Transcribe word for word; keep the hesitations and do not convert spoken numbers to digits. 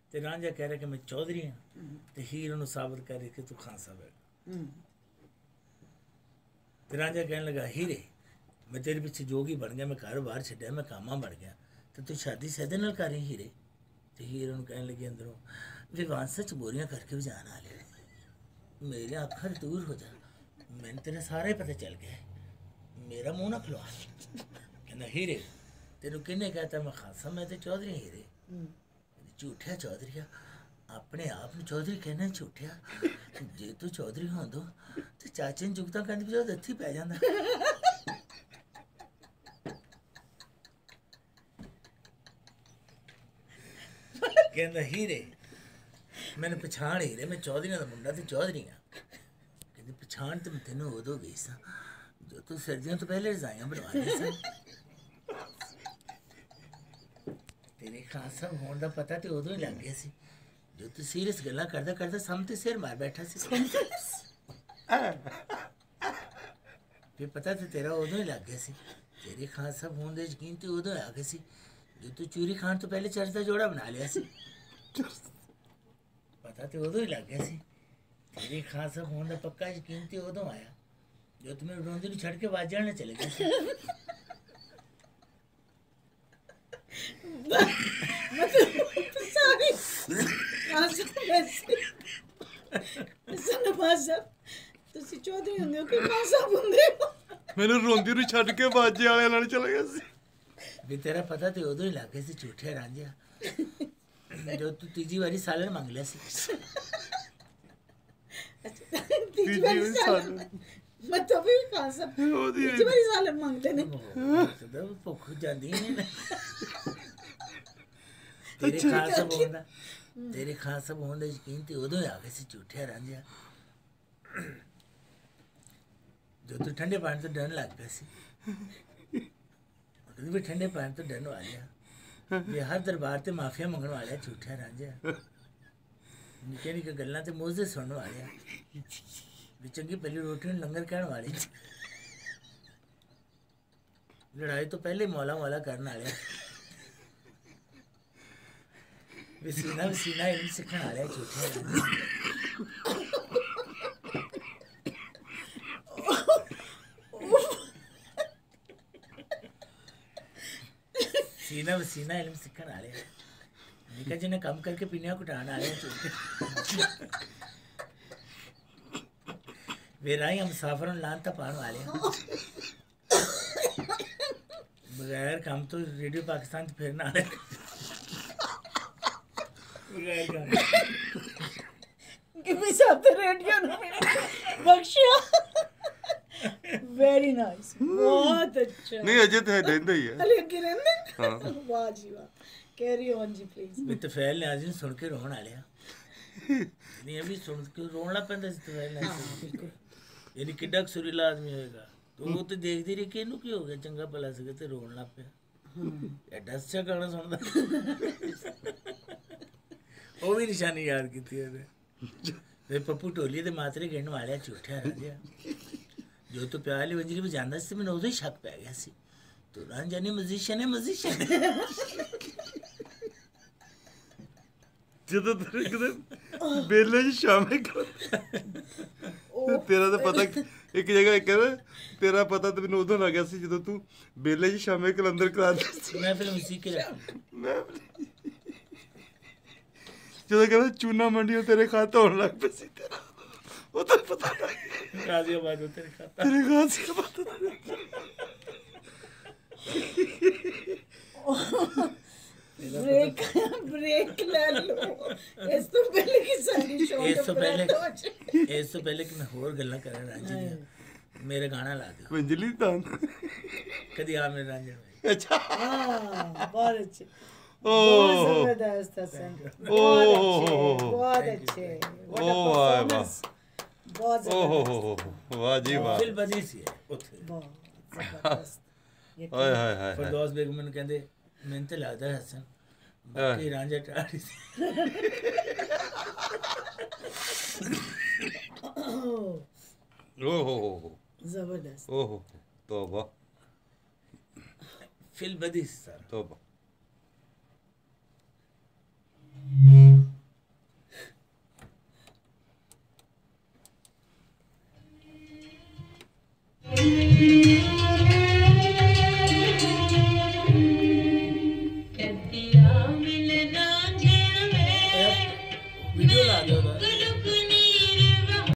तो रांझा कह रहा कि मैं चौधरी हाँ, तो हीर उन्होंने साबित कर रही कि तू खान साहब है। तो रांझा कहने लगा हीरे मैं तेरे पिछे जोगी बन गया, मैं कारोबार छड्या, मैं कामा बन गया, तो तू शादी सैदे नाल कर रही हीरे। तो हीर उन्होंने कहने लगी अंदरों विवान सच बोरियां करके भी जान आ ले, मेरे अखर दूर हो जा, मैंने तेरा सारा ही पता चल गया, मेरा मुंह ना खलवा। कहना हीरे तेनों किन्ने कहता मैं खासा, मैं तो चौधरी हीरे। झूठिया चौधरी अपने आप में चौधरी कहना झूठिया, जे तू चौधरी होंदो तो चाचे ने जुगता कहते भी दत्थी पै जांदा। कहना हीरे मैंने पछाण हीरे मैं चौधरी का मुंडा तो चौधरी हाँ। कहते पछाण तो मैं तेनों उदों गई सा जो तू सर्दियों तो पहले रजाइयां बनवा ली सा, तेरे खास साहब होने का पता तो उदों ही लग गया सी जो तू सीरियस गल्ला करदा करदा सामने सिर मार बैठा सी। फिर पता तो तेरा उदों ही लग गया सी, तेरे खास साहब होने का यकीन तो उदों आ गया सी जो तू चूरी खान तो पहले चर्च का जोड़ा बना लिया सी। पता तो उदों ही लग गया सी, तेरे खास साहब होने का पक्का यकीन तो उदों आया जो तुम्हें रोंदी ਨੂੰ ਛੱਡ ਕੇ ਵਾਜਣ ਨਾ ਚਲੇ ਗਏ। सारी नवाज साहब ਤੁਸੀਂ ਚੌਧਰੀ ਹੁੰਦੇ ਹੋ ਕਿ ਖਾਨ ਸਾਹਿਬ ਹੁੰਦੇ ਹੋ? ਮੈਨੂੰ ਰੋਂਦੀ ਨੂੰ ਛੱਡ ਕੇ ਬਾਜੇ ਵਾਲਿਆਂ ਨਾਲ ਚਲਾ ਗਿਆ ਸੀ। ਵੀ ਤੇਰਾ ਪਤਾ ਤੇ ਉਦੋਂ ਹੀ ਲੱਗ ਗਿਆ ਸੀ ਝੂਠੇ ਰਾਂਝਾ ਜੋ ਤੂੰ ਤੀਜੀ ਵਾਰੀ ਸਾਲਣ ਮੰਗ ਲਿਆ ਸੀ। ਤੀਜੀ ਵਾਰੀ ਸਾਲਣ मतलब भी खान साहब तीजी बारी सालन मांगते ने भुख जाती है तेरे खान साहब होंदा तेरे खान साहब होंदा यकीन ते उदों ही आ गए सी झूठे रांझा जो तू ठंडे पानी तो डरन लग गया सी, भी ठंडे पानी तो डरन वालिया ये हर दरबार ते माफिया मंगण वालिया झूठे रांझा निक्के निक्के गल्लां ते मोज़े सुनने वालिया भी चंगी पहली रोटी लंगर कहने वाली लड़ाई तो पहले मौला मौला करने वाले भी सीना भी सीना इल्म सीखने वाले झूठे सीना भी सीना इल्म सीखने वाले निका जिन्हें कम करके पीनिया कुटाने वाले झूठे वे राही हम मुसाफर लानता पाने वाले बगैर काम तो रेडियो पाकिस्तान फिरना आए बगैर काम कि साहब तो रेडियो ना बख्शिया वेरी नाइस बहुत अच्छा नहीं अजय तो रहंदा ही है अले के रहंदे हां वाह जी वाह कैरी ऑन जी प्लीज मैं तो फैल ने आज सुन के रोन आ लिया नहीं अभी सुन के रोन ला पैंदा सी तो फैल बिल्कुल यानी किड्डा सुरीला आदमी होएगा तो वो तो देखती रही कि इनू की हो गया चंगा भला सके तो रोन लग पिया एडा अच्छा गाना सुनदा वो भी निशानी याद की थी वे पप्पू टोली दे मातरे गिणन वाले झूठा रांझा जो तो प्याली वंजरी में जानदा सी मैंने उदों ही शक पै गया सी तो रांझा ने म्यूजिशियन है म्यूजिशियन ਜਦੋਂ ਤੇਰੇ ਕਿਤੇ ਬੇਲੇ ਚ ਸ਼ਾਮੇ ਕਰ ਤੇਰਾ ਤਾਂ ਪਤਾ ਇੱਕ ਜਗ੍ਹਾ ਕਹਿੰਦਾ ਤੇਰਾ ਪਤਾ ਤੇ ਮੈਨੂੰ ਉਦੋਂ ਲੱਗ ਗਿਆ ਸੀ ਜਦੋਂ ਤੂੰ ਬੇਲੇ ਚ ਸ਼ਾਮੇ ਕਲੰਦਰ ਕਰਾ ਦਿੱਤੀ ਸੀ। ਮੈਂ ਫਿਰ ਮੂਸੀਕੀ ਰੱਖ ਮੈਂ ਜਦੋਂ ਕਹਿੰਦਾ ਚੂਨਾ ਮੰਡੀਆਂ ਤੇਰੇ ਖਾਤਾ ਹੋਣ ਲੱਗ ਪਿਆ ਸੀ ਤੇਰਾ ਉਹ ਤਾਂ ਪਤਾ ਲੱਗ ਗਾਜ਼ੀਆਬਾਦ ਤੇਰੇ ਖਾਤਾ ਤੇਰੇ ਗਾਜ਼ੀਆਬਾਦ ब्रेक ब्रेक ले लो इस तो पहले की सारी शॉट इस तो पहले इस तो पहले कि मैं होर गल्ला करा रांझे दी मेरे गाना ला दो मंजली तां कदी आ मेरे रांझे अच्छा हां बहुत अच्छे बहुत जबरदस्त हसन बहुत अच्छे बहुत अच्छे ओ वाह वाह बहुत जबरदस्त वाह जी वाह दिल बदी सी है उथे बहुत जबरदस्त हाय हाय हाय फरदौस बेगम ने कहंदे मैंने तो लगता है हसन बाकी रांझा टाड़ी ओ हो हो जबरदस्त ओ हो तौबा फिल बदी सर तौबा